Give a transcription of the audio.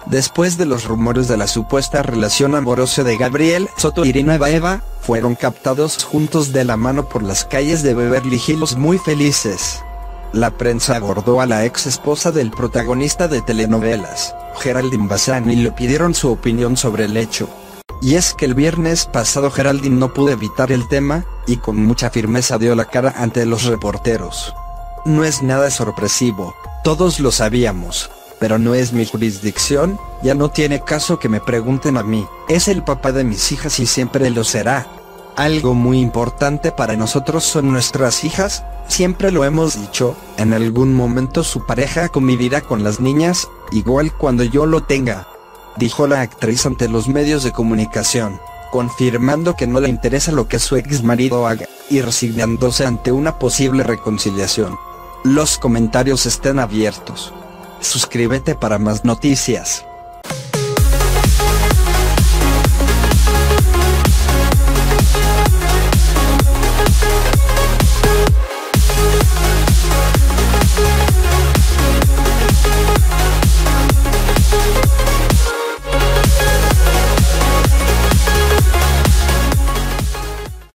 Después de los rumores de la supuesta relación amorosa de Gabriel Soto y Irina Baeva, fueron captados juntos de la mano por las calles de Beverly Hills muy felices. La prensa abordó a la ex esposa del protagonista de telenovelas, Geraldine Bazán, y le pidieron su opinión sobre el hecho. Y es que el viernes pasado Geraldine no pudo evitar el tema, y con mucha firmeza dio la cara ante los reporteros. No es nada sorpresivo, todos lo sabíamos, pero no es mi jurisdicción, ya no tiene caso que me pregunten a mí, es el papá de mis hijas y siempre lo será. Algo muy importante para nosotros son nuestras hijas, siempre lo hemos dicho, en algún momento su pareja convivirá con las niñas, igual cuando yo lo tenga, dijo la actriz ante los medios de comunicación, confirmando que no le interesa lo que su ex marido haga, y resignándose ante una posible reconciliación. Los comentarios están abiertos. Suscríbete para más noticias.